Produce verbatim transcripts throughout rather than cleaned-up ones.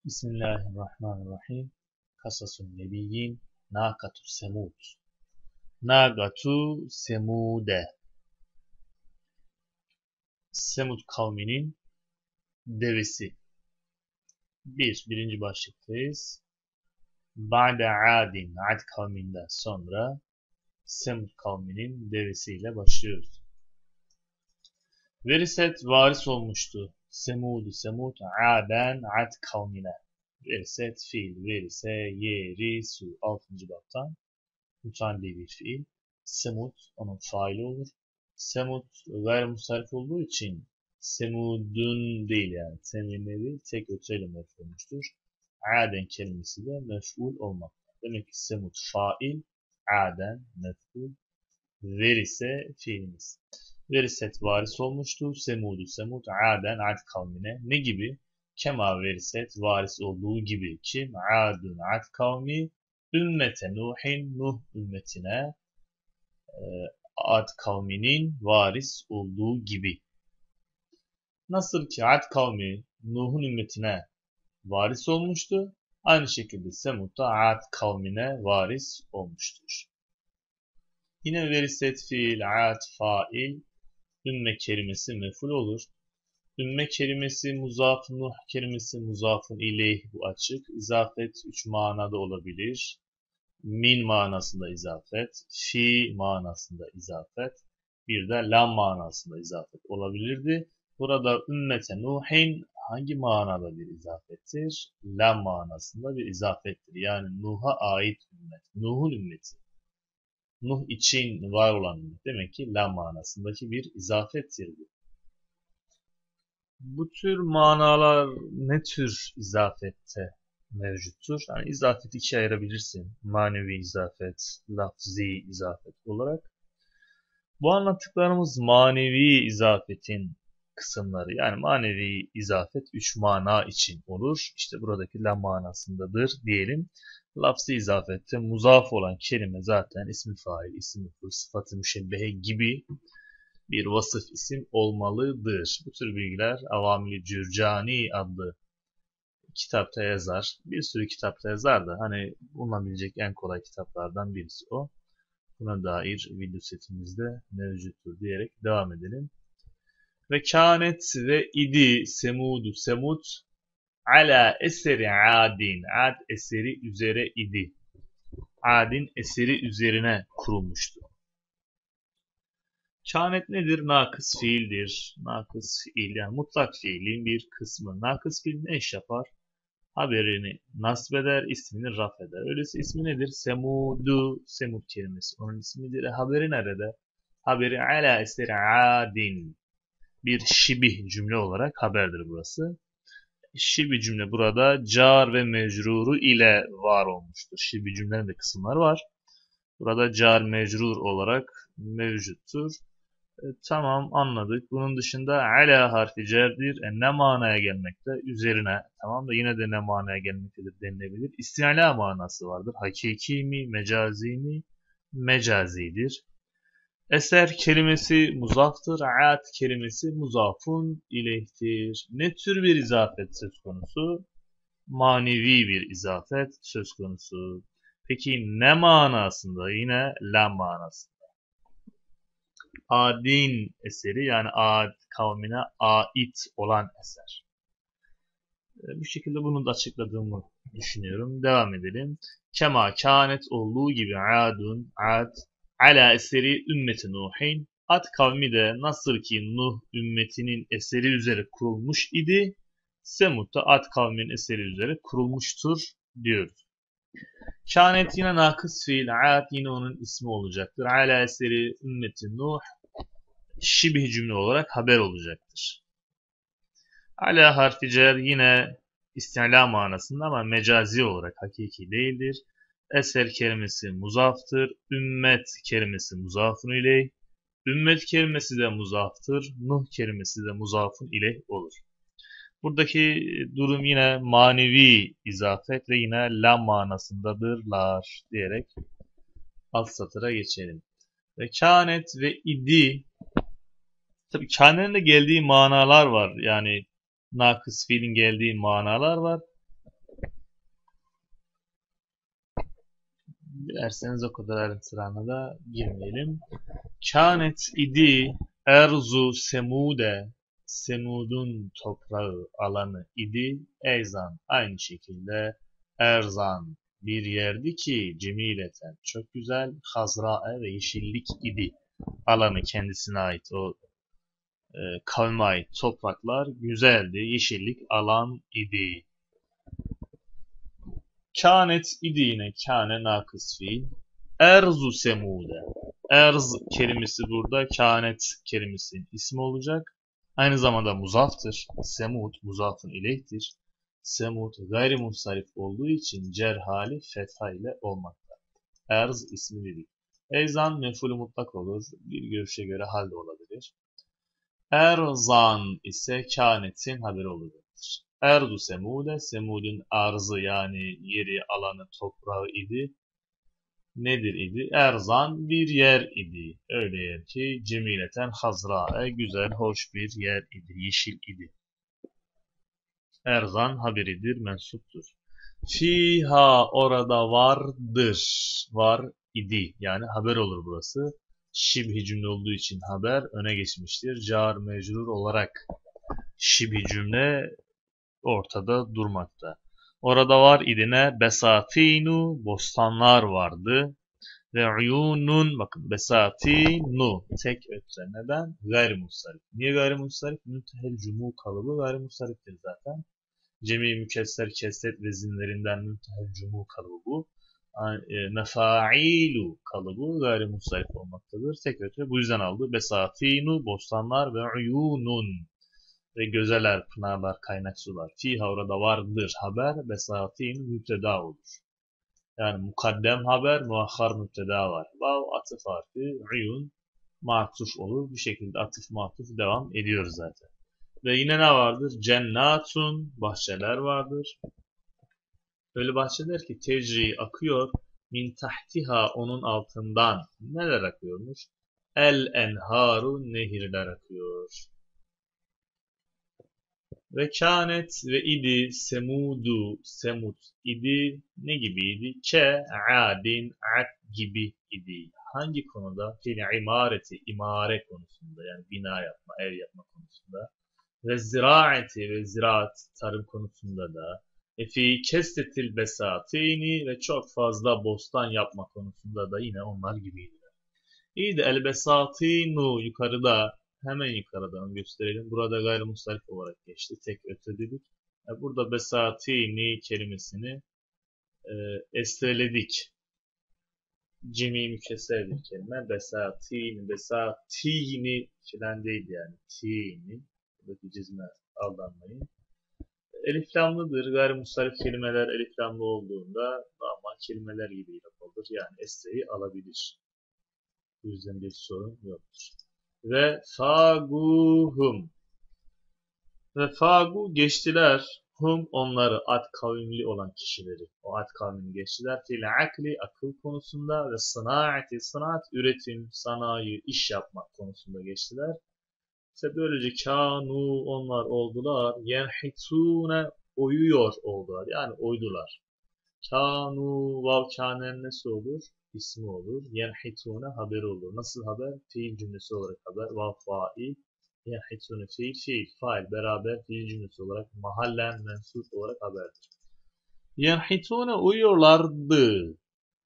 Bismillahirrahmanirrahim. Kasasun nebiyyin. Nakatu semud. Nakatu semude. Semud kavminin devesi. Bir, birinci başlıktayız. Ba'de adin. Ad kavminden sonra Semud kavminin devesiyle başlıyoruz. Veriset varis olmuştu. Semud, Semud, Aden, Ad kavmine. Veriset fiil, verise, yeri, su. Altıncı baptan mütealli bir fiil. Semud onun faili olur. Semud ver musarif olduğu için Semud'un değil yani. Teminleri tek öteyle mef'ul olmuştur. Aden kelimesi de mef'ul olmakta. Demek ki Semud fail, Aden mef'ul, verise fiilimiz. Veriset varis olmuştu. Semud'u Semud, Aden, Ad kavmine. Ne gibi? Kema veriset varis olduğu gibi ki Adun, Ad kavmi ümmete Nuhin, Nuh ümmetine e, Ad kavminin varis olduğu gibi. Nasıl ki Ad kavmi Nuh'un ümmetine varis olmuştu, aynı şekilde Semud da Ad kavmine varis olmuştur. Yine veriset fiil, Ad fail, ümme kelimesi mef'ul olur. Ümme kelimesi muzaf, Nuh kelimesi muzafın ileyh, bu açık. İzafet üç manada olabilir. Min manasında izafet, fi manasında izafet, bir de lam manasında izafet olabilirdi. Burada ümmete Nuhin hangi manada bir izafettir? Lam manasında bir izafettir. Yani Nuh'a ait ümmet, Nuh'un ümmeti. Nuh için var olan ümmet. Demek ki lam manasındaki bir izafettir bu. Bu tür manalar ne tür izafette mevcuttur? Yani izafeti ikiye ayırabilirsin. Manevi izafet, lafzi izafet olarak. Bu anlattıklarımız manevi izafetin kısımları. Yani manevi izafet üç mana için olur. İşte buradaki la manasındadır diyelim. Lafzi izafette muzaf olan kelime zaten ismi fail, ismi mef'ul, sıfat-ı müşebbehe gibi bir vasıf isim olmalıdır. Bu tür bilgiler Avamil-i Cürcani adlı kitapta yazar. Bir sürü kitapta yazar da hani bulunabilecek en kolay kitaplardan birisi o. Buna dair video setimizde mevcuttur diyerek devam edelim. Ve kânet ve idi semudu semud ala eseri adin. Ad eseri üzere idi. Adin eseri üzerine kurulmuştu. Kânet nedir? Nakıs fiildir. Nakıs fiil yani mutlak fiilin bir kısmı. Nakıs fiil ne iş yapar? Haberini nasbeder, ismini raf eder. Öyleyse ismi nedir? Semudu, Semud kelimesi. Onun ismidir. Haberi nerede? Haberi ala eseri adin. Bir şibih cümle olarak haberdir burası. Şibih cümle burada car ve mecruru ile var olmuştur. Şibih cümlenin de kısımları var. Burada car mecrur olarak mevcuttur. E, tamam anladık. Bunun dışında ala harfi cerdir. E, ne manaya gelmekte? Üzerine. Tamam da yine de ne manaya gelmektedir denilebilir. İsti'la manası vardır. Hakiki mi, mecazi mi? Mecazidir. Eser kelimesi muzaftır. Ad kelimesi muzafun ileyhtir. Ne tür bir izafet söz konusu? Manevi bir izafet söz konusu. Peki ne manasında? Yine la manasında. Adin eseri yani Ad kavmine ait olan eser. Bu şekilde bunu da açıkladığımı düşünüyorum. Devam edelim. Kema kânet olduğu gibi Adun, Ad ala eseri ümmeti Nuhin. Ad kavmi de nasıl ki Nuh ümmetinin eseri üzere kurulmuş idi, Semud da Ad kavminin eseri üzere kurulmuştur diyoruz. Kânet yine nakıs fiil, Ad yine onun ismi olacaktır. Ala eseri ümmeti Nuh şibih cümle olarak haber olacaktır. Ala harfi cer yine isti'la manasında ama mecazi olarak hakiki değildir. Eser kelimesi muzaftır. Ümmet kelimesi muzafun ileyh. Ümmet kelimesi de muzaftır. Nuh kelimesi de muzafun ileyh olur. Buradaki durum yine manevi izafet ve yine la manasındadırlar diyerek alt satıra geçelim. Ve kânet ve idi. Tabii kânenin de geldiği manalar var. Yani nakıs fiilin geldiği manalar var. Dilerseniz o kadar ayrıntılarına da girmeyelim. Kânet idi erzu semude, Semud'un toprağı, alanı idi. Eyzan, aynı şekilde erzan, bir yerdi ki cemileten, çok güzel, hazrae ve yeşillik idi. Alanı kendisine ait, o e, kavme ait topraklar güzeldi, yeşillik alan idi. Kânet idi, yine kâne nakıs fiil. Erzu semude. Erz kelimesi burada kânet kelimesinin ismi olacak. Aynı zamanda muzaftır. Semud muzafın ileyhtir. Semud gayrimunsarif olduğu için cer hali fetha ile olmakta. Erz ismi dedik. Eyzan mef'ulü mutlak olur. Bir görüşe göre hal de olabilir. Erzan ise kânetin haberi olacaktır. Erzu semude, Semud'un arzı yani yeri, alanı, toprağı idi. Nedir idi? Erzan, bir yer idi. Öyle yer ki cemileten hazrae, güzel, hoş bir yer idi, yeşil idi. Erzan haberidir, mensuptur. Fiha, orada vardır, var idi. Yani haber olur burası. Şibhi cümle olduğu için haber öne geçmiştir. Car mecrur olarak şibhi cümle ortada durmakta. Orada var idine besatinu, bostanlar vardı. Ve uyunun, bakın besatinu, tek ötre. Neden? Gayrimusarif. Niye gayrimusarif? Müntehel cumu kalıbı gayrimusariftir zaten. Cemi mükesser kesret vezinlerinden müntehel cumu kalıbı bu. Mefailu kalıbı gayrimusarif olmaktadır. Tek ötre. Bu yüzden aldı. Besatinu, bostanlar ve uyunun. Ve gözeler, pınarlar, kaynak sular. Fiha, orada vardır haber. Besatin müpteda olur. Yani mukaddem haber, muahhar müpteda var. Vav atıf harfi, uyun matuf olur. Bu şekilde atıf matuf devam ediyor zaten. Ve yine ne vardır? Cennatun, bahçeler vardır. Öyle bahçeler ki tecri, akıyor. Min tahtiha, onun altından. Neler akıyormuş? El enharu, nehirler akıyor. Ve kânet ve idi semudu, semud idi, ne gibiydi? Ke adin, ad gibi idi. Hangi konuda? Fil imareti, imare konusunda, yani bina yapma, ev yapma konusunda. Ve ziraati ve ziraat, tarım konusunda da. E fi kestetil besatini, ve çok fazla bostan yapma konusunda da yine onlar gibiydi. İyi de el besatinu, yukarıda, hemen yukarıdan gösterelim. Burada gayrimustarif olarak geçti. Tek öte dedik. Yani burada besatini kelimesini e, esteledik. Cemi mükesser bir kelime. Besatini, besatini filan değil yani. Tini. Buradaki cizme aldanmayın. Eliflamlıdır. Gayrimustarif kelimeler eliflamlı olduğunda normal kelimeler gibi yapılır. Yani esteyi alabilir. Bu yüzden bir sorun yoktur. Ve faguhum. Ve fagu, geçtiler. Hum, onları, ad kavimli olan kişileri. O ad kavmini geçtiler. Fil akli, akıl konusunda ve sınaati, sınaat, üretim, sanayi, iş yapmak konusunda geçtiler. İşte böylece kanu, onlar oldular. Yenhitune, oyuyor oldular. Yani oydular. Kanu, vav kânen nesi olur? İsmi olur. Yenhitune haberi olur. Nasıl haber? Fiil cümlesi olarak haber. Vav fail. Yenhitune fiil, fiil, fail beraber fiil cümlesi olarak mahallen mensup olarak haberdir. Yenhitune uyuyorlardı.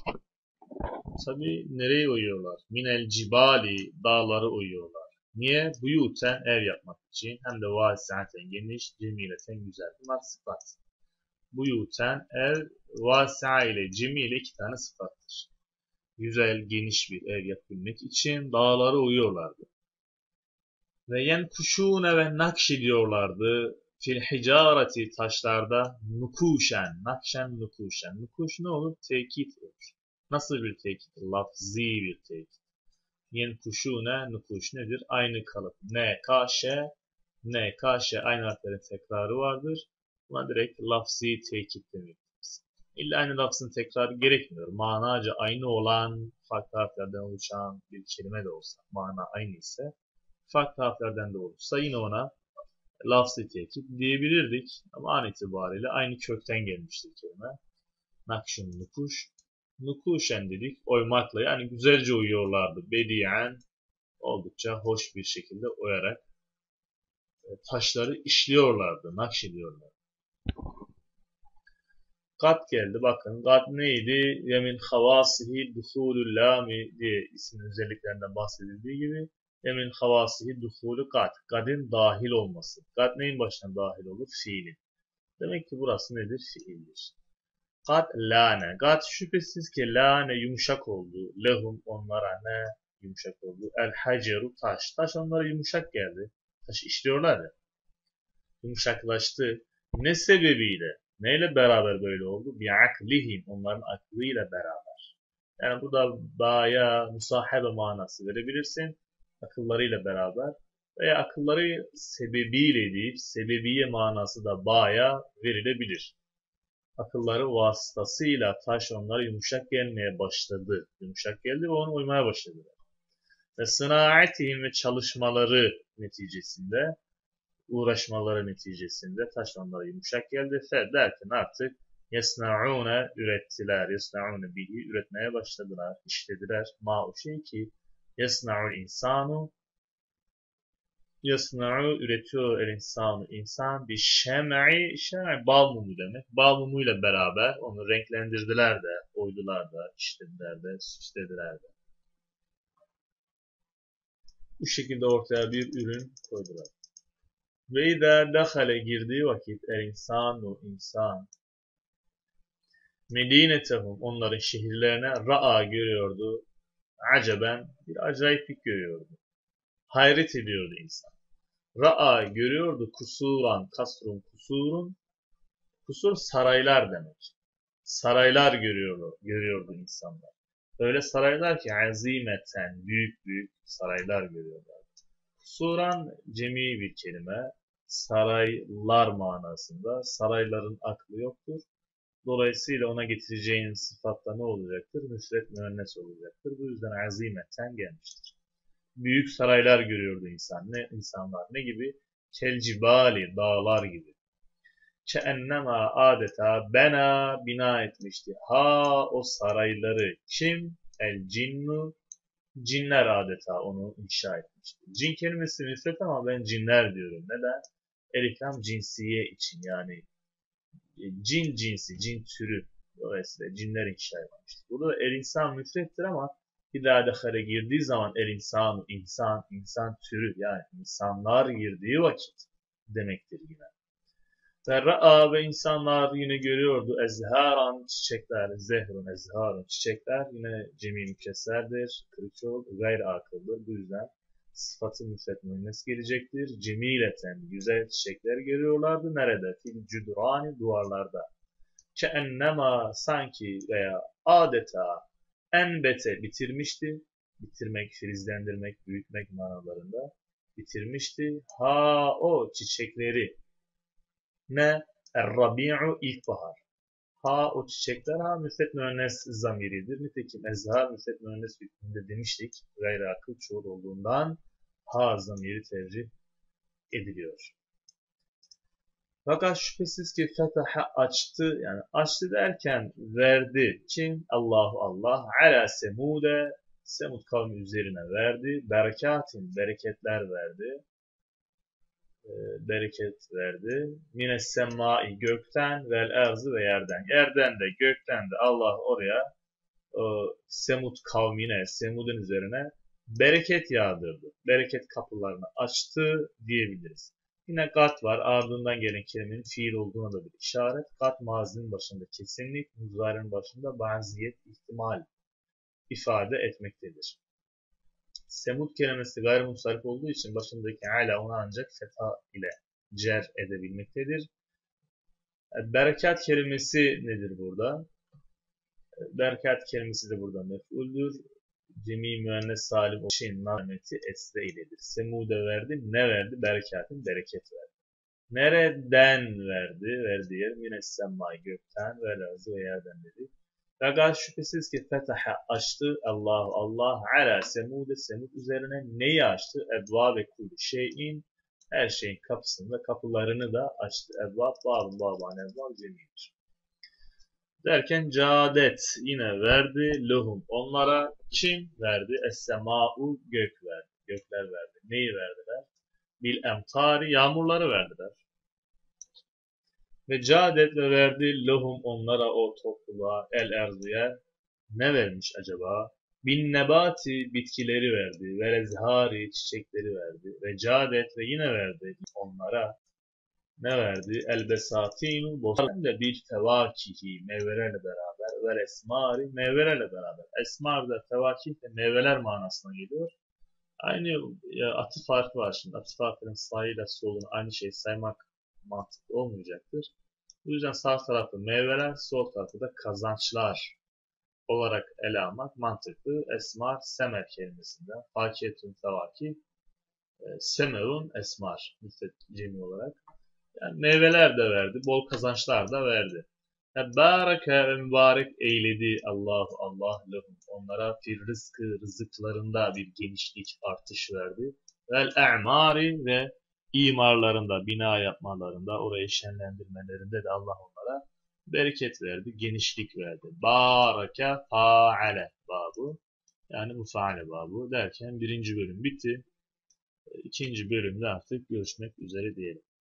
Tabi nereye uyuyorlar? Minel cibali, dağları uyuyorlar. Niye? Buyuten, ev yapmak için. Hem de vasiaten, geniş, cemileten, güzel. Bunlar sıfat. Buyuten, ev, vasi'a ile cemi ile iki tane sıfattır. Güzel, geniş bir ev yapabilmek için dağları uyuyorlardı. Ve yenkuşune, ve nakşediyorlardı. Fil hicareti, taşlarda, nukuşen, nakşen nukuşen. Nukuş ne olur? Tekit olur. Nasıl bir tekit? Lafzi bir tekit. Yenkuşune, nukuş nedir? Aynı kalıp. Ne, kaşe, ne, kaşe aynı harflerin tekrarı vardır. Buna direkt lafzi tekit demek. İlla aynı lafzın tekrarı gerekmiyor. Manaca aynı olan, farklı harflerden oluşan bir kelime de olsa, mana aynı ise, farklı harflerden de olursa yine ona lafz-ı tekit diyebilirdik. Ama an itibariyle aynı kökten gelmiştir kelime. Nakşun nukuş. Nukuşen dedik oymakla, yani güzelce uyuyorlardı. Bediyen, oldukça hoş bir şekilde oyarak e, taşları işliyorlardı, nakşediyorlardı. Kat geldi, bakın kat neydi? Yemin havasihi duhulul lami diye isim özelliklerinden bahsedildiği gibi yemin havasihi duhulü kat. Kadın dahil olması. Kat neyin başına dahil olur? Fiilin. Demek ki burası nedir? Fiildir. Kat lane. Kat şüphesiz ki lane yumuşak oldu. Lehum onlara ne yumuşak oldu? El haceru taş. Taş onlara yumuşak geldi. Taş işliyorlar ya. Yumuşaklaştı. Ne sebebiyle? Neyle beraber böyle oldu? Bi'aklihim. Onların aklıyla beraber. Yani burada baya musahabe manası verebilirsin. Akıllarıyla beraber. Veya akılları sebebiyle deyip sebebiye manası da baya verilebilir. Akılları vasıtasıyla taş onlara yumuşak gelmeye başladı. Yumuşak geldi ve ona uymaya başladılar. Ve sınaatihim ve çalışmaları neticesinde, uğraşmaları neticesinde taş onlara yumuşak geldi. Fe derken artık yesna'une ürettiler. Yesna'une bihi üretmeye başladılar. İşlediler. Ma o şey ki yesna'ul insanu yasna'u üretiyor el insanı. İnsan bir şem'i, şem'i bal mumu demek. Bal mumuyla beraber onu renklendirdiler de, oydular da, işlediler de, süslediler de. Bu şekilde ortaya bir ürün koydular. Ve idâ dehale girdiği vakit el insanu insan medinetehum onların şehirlerine ra'a görüyordu. Aceben bir acayiplik görüyordu. Hayret ediyordu insan. Ra'a görüyordu kusuran, kasrun kusurun. Kusur saraylar demek. Saraylar görüyordu, görüyordu insanlar. Öyle saraylar ki azimeten, büyük büyük saraylar görüyorlar. Kusuran cemi bir kelime. Saraylar manasında. Sarayların aklı yoktur. Dolayısıyla ona getireceğin sıfatta ne olacaktır? Müsret müennes olacaktır. Bu yüzden azimeten gelmiştir. Büyük saraylar görüyordu insan. Ne insanlar? Ne gibi? Kelcibali, dağlar gibi. Keennema adeta bena bina etmişti. Ha o sarayları kim? El cinnu. Cinler adeta onu inşa etmişti. Cin kelimesi müsret ama ben cinler diyorum. Neden? Eliflam cinsiye için, yani cin cinsi, cin türü. Dolayısıyla cinler inşa etmişti. Burada el insan müsrettir ama bir daha dehale girdiği zaman el insan, insan, insan türü, yani insanlar girdiği vakit demektir yine. Ve ra'a ve insanlar yine görüyordu ezharan çiçekler, zehrun ezharun çiçekler yine cemi mükesserdir, kırıçol, gayr akıldır. Bu yüzden sıfatı müsret müennes gelecektir. Cemileten güzel çiçekler görüyorlardı. Nerede? Fil cüdrani duvarlarda. Keennema sanki veya adeta enbete bitirmişti. Bitirmek, filizlendirmek, büyütmek manalarında bitirmişti. Ha o çiçekleri. Ne? Er-Rabi'u ilkbahar. Ha o çiçekler ha müsret müennes zamiridir. Nitekim ezhar müsret müennes hükmünde demiştik. Gayri akıl çoğul olduğundan ha zamiri tercih ediliyor. Fakat şüphesiz ki fetaha açtı, yani açtı derken verdi. Kim? Allahu Allah. Ala semude, Semud kavmi üzerine verdi. Berekatin, bereketler verdi. Bereket verdi. Mines semai gökten vel erzı ve yerden. Yerden de gökten de Allah oraya o, Semud kavmine, Semud'un üzerine bereket yağdırdı. Bereket kapılarını açtı diyebiliriz. Yine kat var. Ardından gelen kelimenin fiil olduğuna da bir işaret. Kat mazinin başında kesinlik, muzarinin başında baziyet, ihtimal ifade etmektedir. Semud kelimesi gayrimusarif olduğu için başındaki ala onu ancak fetha ile cer edebilmektedir. Berekat kelimesi nedir burada? Berekat kelimesi de burada mef'uldür. Cemi müennes salim o şeyin nameti esre iledir. Semud'e verdi. Ne verdi? Berekatın bereket verdi. Nereden verdi? Verdiği yer yine semmay gökten ve lazı ve yerden dedi. Fakat şüphesiz ki fetaha açtı Allah Allah ala Semud'e Semud üzerine neyi açtı? Ebva ve kulli şeyin her şeyin kapısında kapılarını da açtı. Ebva, babun, baban, ebva cemidir. Derken cadet yine verdi lehum onlara. Kim verdi? Es-semâ'u gök verdi. Gökler verdi. Neyi verdiler? Bil emtari yağmurları verdiler. Ve cadet ve verdi lehum onlara o topluluğa el erziye ne vermiş acaba? Bin nebati bitkileri verdi ve ezhari çiçekleri verdi ve cadet ve yine verdi onlara ne verdi? El besatinu bostan da bir tevakihi meyvelerle beraber ve esmari meyvelerle beraber. Esmar da tevakih de meyveler manasına geliyor. Aynı ya, atıf farkı var şimdi. Atıf harfinin sağıyla solunu aynı şey saymak mantıklı olmayacaktır. Bu yüzden sağ tarafı meyveler, sol tarafı da kazançlar olarak ele almak mantıklı. Esmar, semer kelimesinden. Fakiyetün tevaki, e, semerun esmar müstecimi olarak. Yani meyveler de verdi, bol kazançlar da verdi. Baraka ve mübarek eyledi Allahu Allah lehum. Onlara fir rızkı rızıklarında bir genişlik artış verdi. Vel e'mari ve imarlarında, bina yapmalarında, orayı şenlendirmelerinde de Allah onlara bereket verdi, genişlik verdi. Baraka faale babı. Yani mufaale babı derken birinci bölüm bitti. İkinci bölümde artık görüşmek üzere diyelim.